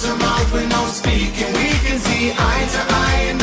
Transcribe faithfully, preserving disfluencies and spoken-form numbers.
to mouth with no speaking. We can see eye to eye and